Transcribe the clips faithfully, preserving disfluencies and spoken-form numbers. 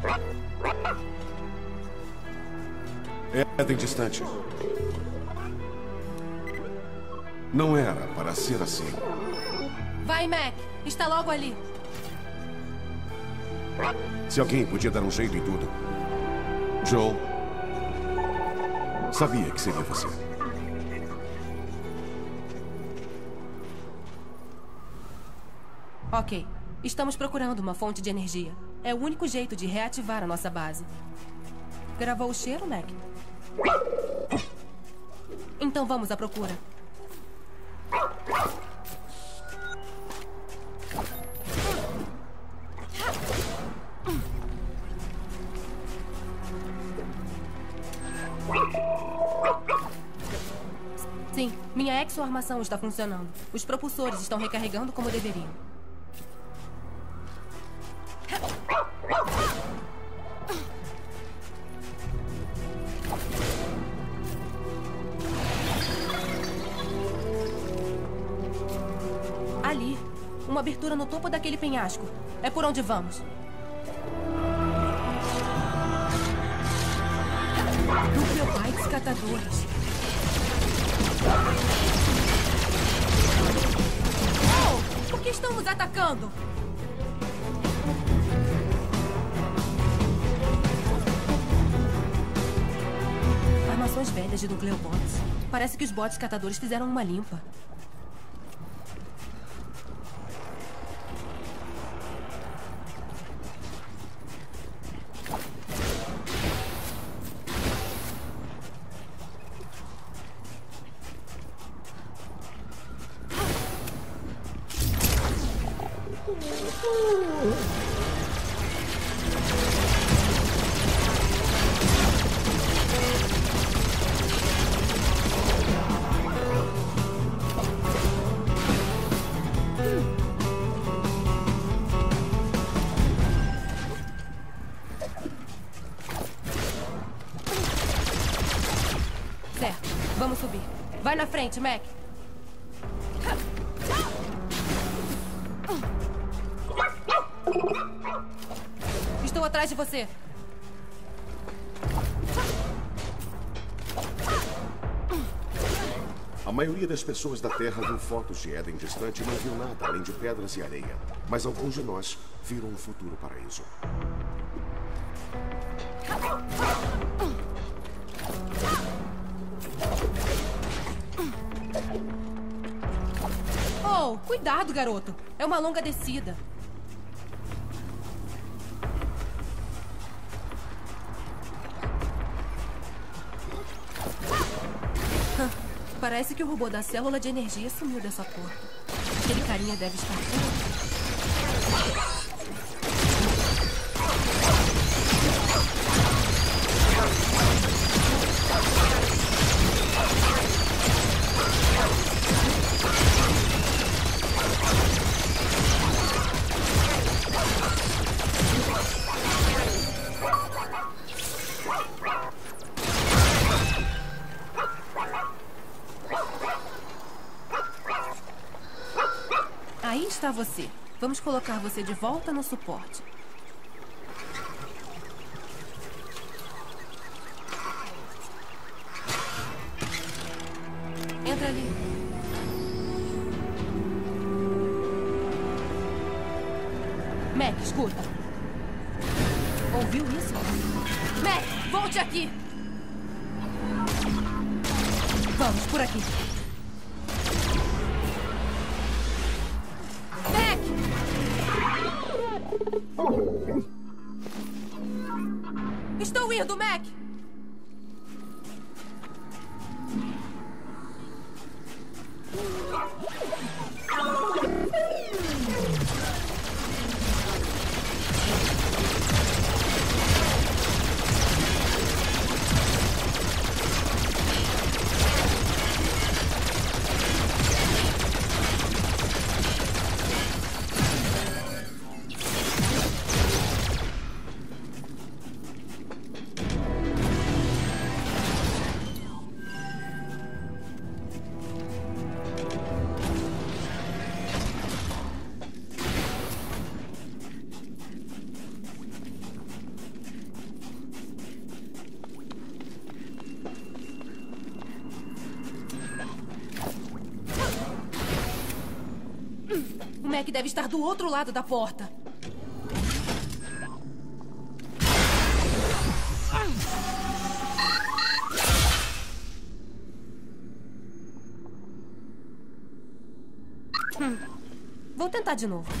Éden distante. Não era para ser assim. Vai, Mac. Está logo ali. Se alguém podia dar um jeito em tudo, Joel, sabia que seria você. Ok. Estamos procurando uma fonte de energia. É o único jeito de reativar a nossa base. Gravou o cheiro, Mac? Então vamos à procura. Sim, minha exoarmação está funcionando. Os propulsores estão recarregando como deveriam. Ali, uma abertura no topo daquele penhasco. É por onde vamos. Nucleobites catadores. Oh! Por que estão nos atacando? Armações velhas de nucleobots. Parece que os bots catadores fizeram uma limpa. Certo, vamos subir. Vai na frente, Mac. Estou atrás de você. A maioria das pessoas da Terra viu fotos de Éden distante e não viu nada além de pedras e areia. Mas alguns de nós viram um futuro paraíso. Oh, cuidado, garoto. É uma longa descida. Parece que o robô da célula de energia sumiu dessa porta. Aquele carinha deve estar... Aí está você. Vamos colocar você de volta no suporte. Entra ali. Mac, escuta. Ouviu isso? Mac, volte aqui. Vamos, por aqui. Estou indo, Mac! O Mac deve estar do outro lado da porta. Hum. Vou tentar de novo.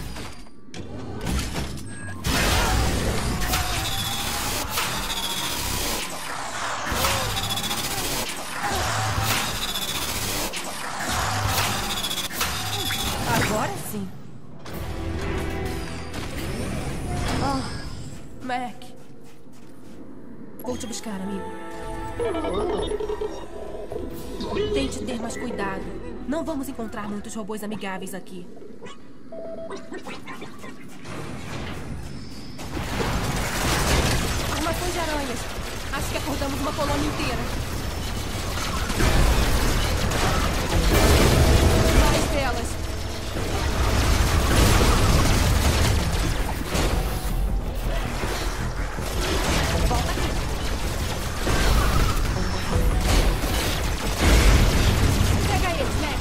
Agora sim. Oh, Mac. Vou te buscar, amigo. Tente ter mais cuidado. Não vamos encontrar muitos robôs amigáveis aqui. Armações de aranhas. Acho que acordamos uma colônia inteira. Mais delas. Volta aqui. Pega eles, Mac.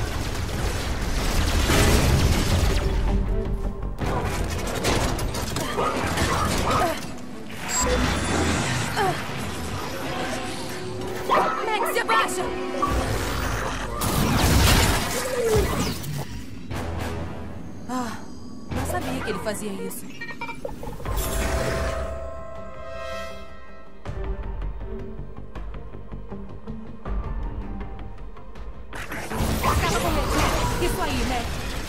Mac, se abaixa! Ah, não sabia que ele fazia isso. Acaba com ele, Mac. Isso aí, Mac.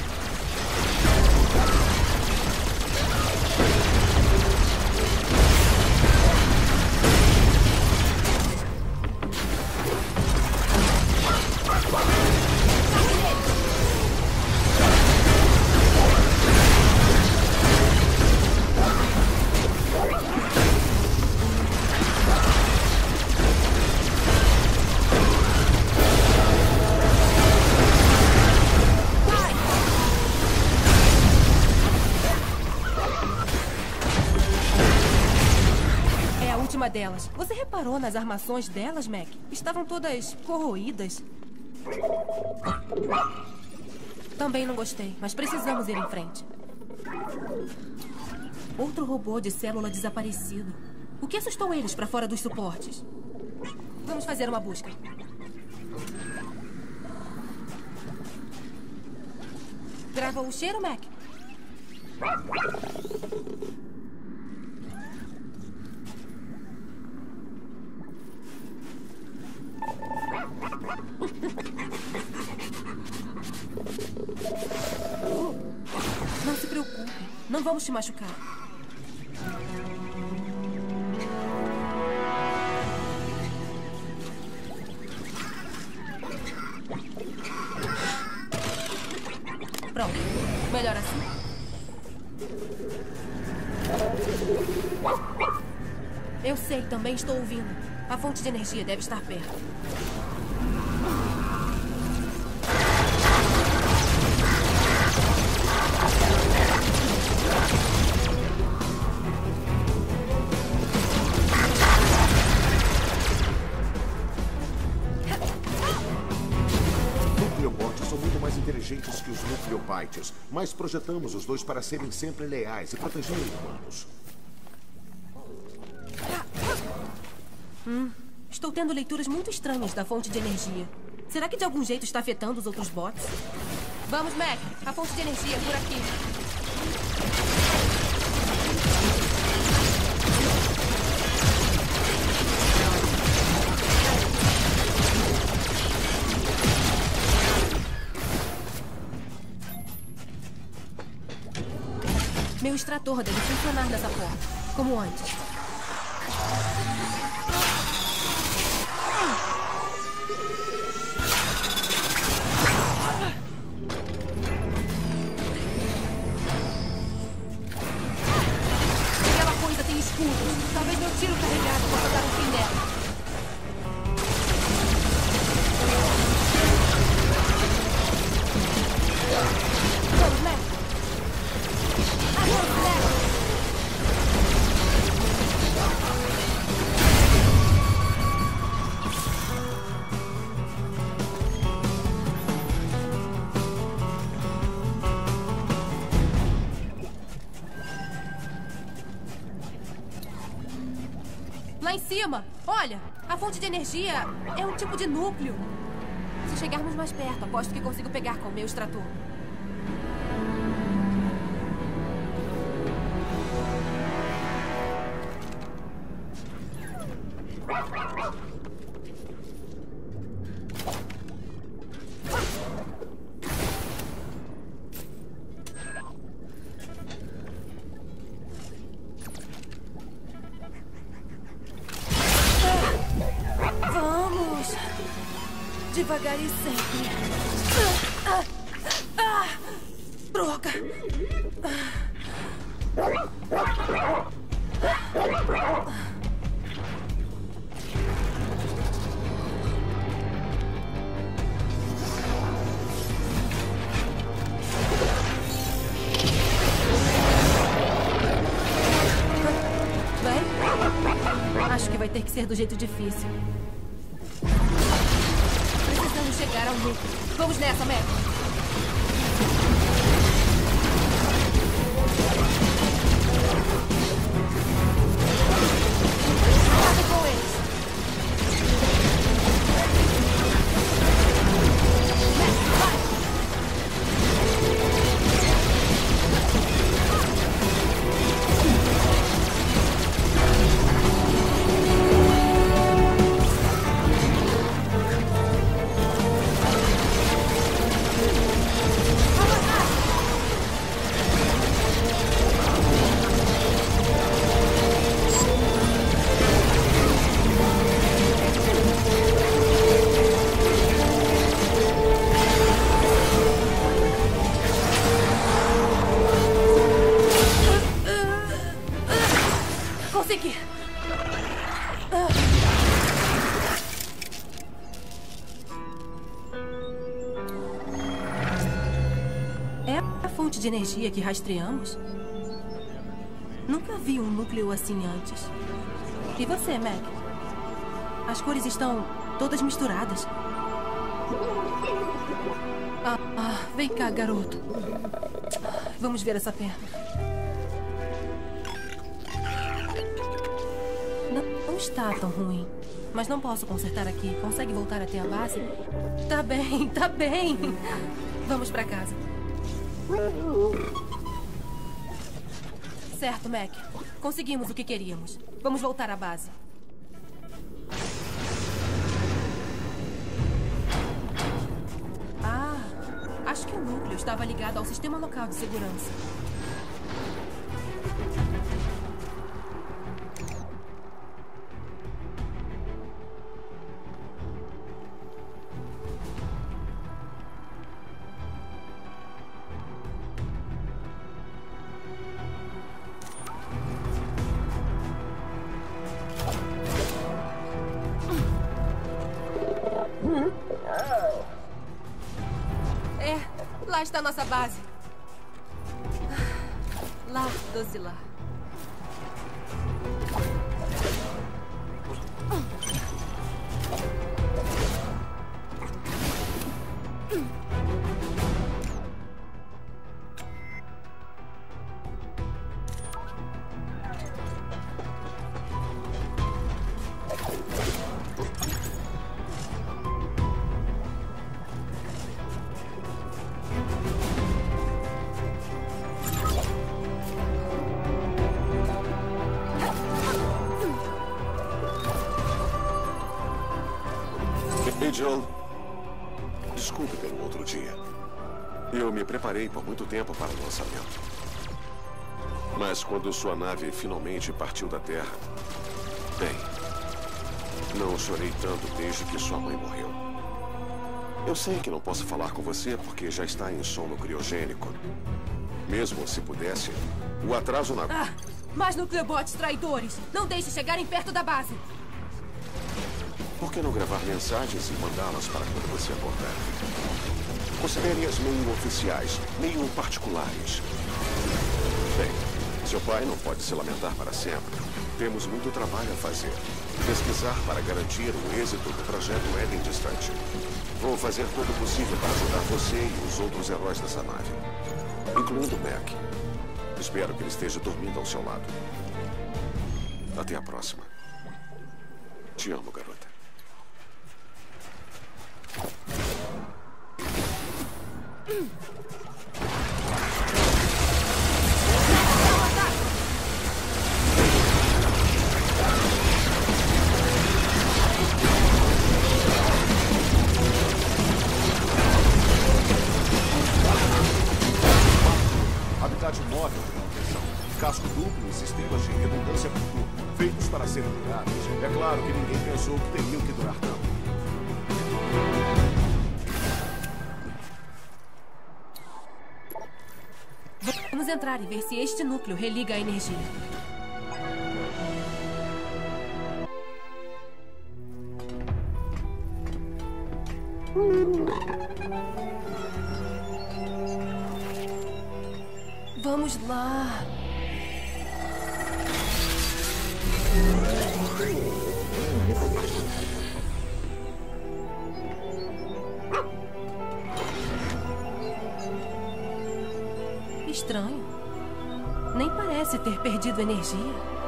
Delas. Você reparou nas armações delas, Mac? Estavam todas corroídas. Também não gostei, mas precisamos ir em frente. Outro robô de célula desaparecido. O que assustou eles para fora dos suportes? Vamos fazer uma busca. Grava o cheiro, Mac? Não se preocupe. Não vamos te machucar. Pronto. Melhor assim. Eu sei, também estou ouvindo. A fonte de energia deve estar perto. Nucleobots são muito mais inteligentes que os Nucleobytes, mas projetamos os dois para serem sempre leais e protegerem humanos. Hum, estou tendo leituras muito estranhas da fonte de energia. Será que de algum jeito está afetando os outros bots? Vamos, Mac. A fonte de energia é por aqui. Meu extrator deve funcionar nessa porta, como antes. Aquela coisa tem escudos. Talvez meu tiro carregado possa dar um fim nela. Vamos, Mac. Agora, Mac. Lá em cima! Olha! A fonte de energia é um tipo de núcleo. Se chegarmos mais perto, aposto que consigo pegar com o meu extrator. Devagar e sempre. Ah, ah, ah, droga! Bem, acho que vai ter que ser do jeito difícil. Precisamos chegar ao núcleo. Vamos nessa, Mac. Acabe com eles. Mac, vai! Consegui! É a fonte de energia que rastreamos? Nunca vi um núcleo assim antes. E você, Mac? As cores estão todas misturadas. Ah, ah, vem cá, garoto. Vamos ver essa perna. Não está tão ruim. Mas não posso consertar aqui. Consegue voltar até a base? Tá bem, tá bem. Vamos pra casa. Certo, Mac. Conseguimos o que queríamos. Vamos voltar à base. Ah, acho que o núcleo estava ligado ao sistema local de segurança. É, lá está a nossa base. Lá, doce lá. Angel, desculpe pelo outro dia. Eu me preparei por muito tempo para o lançamento. Mas quando sua nave finalmente partiu da Terra... Bem, não chorei tanto desde que sua mãe morreu. Eu sei que não posso falar com você porque já está em sono criogênico. Mesmo se pudesse, o atraso na... Ah, mais nucleobots traidores! Não deixe chegarem perto da base! Por que não gravar mensagens e mandá-las para quando você acordar? Considere-as meio oficiais, meio particulares. Bem, seu pai não pode se lamentar para sempre. Temos muito trabalho a fazer. Pesquisar para garantir o êxito do projeto Éden Distante. Vou fazer todo o possível para ajudar você e os outros heróis dessa nave. Incluindo o Mac. Espero que ele esteja dormindo ao seu lado. Até a próxima. te amo, garota. Habitat móvel, atenção. Casco duplo e sistemas de redundância por turno, feitos para serem duráveis. É claro que ninguém pensou que teriam que durar tanto. Vamos entrar e ver se este núcleo religa a energia. Vamos lá. Estranho. Nem parece ter perdido energia.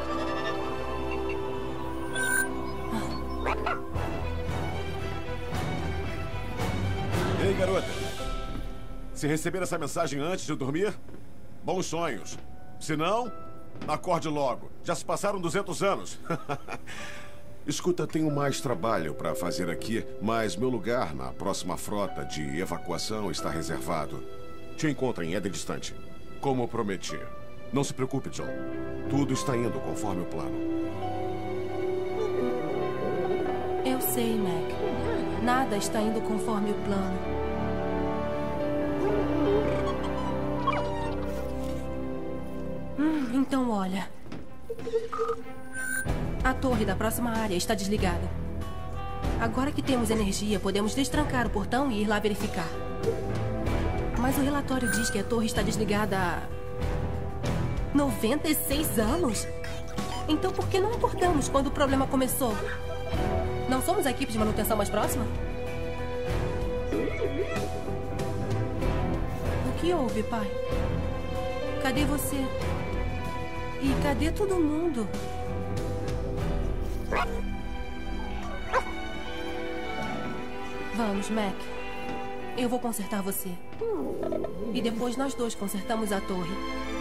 Ei, garota. Se receber essa mensagem antes de eu dormir, bons sonhos. Se não, acorde logo. Já se passaram duzentos anos. Escuta, tenho mais trabalho para fazer aqui, mas meu lugar na próxima frota de evacuação está reservado. Te encontro em Éden Distante, como prometi. Não se preocupe, John. Tudo está indo conforme o plano. Eu sei, Mac. Nada está indo conforme o plano. Hum, então, olha. A torre da próxima área está desligada. Agora que temos energia, podemos destrancar o portão e ir lá verificar. Mas o relatório diz que a torre está desligada há noventa e seis anos? Então por que não acordamos quando o problema começou? Não somos a equipe de manutenção mais próxima? O que houve, pai? Cadê você? E cadê todo mundo? Vamos, Mac. Eu vou consertar você. E depois nós dois consertamos a torre.